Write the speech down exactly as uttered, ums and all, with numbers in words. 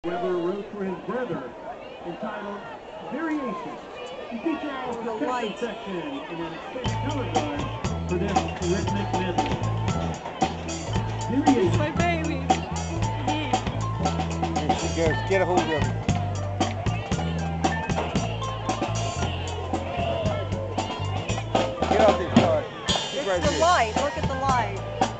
Weber wrote for his brother, entitled Variations. You feature our percussion section in an extended color guard for this rhythmic medley. Variations. My baby. There she goes. Get a hold of him. Get off this car. It's right the here. Light. Look at the light.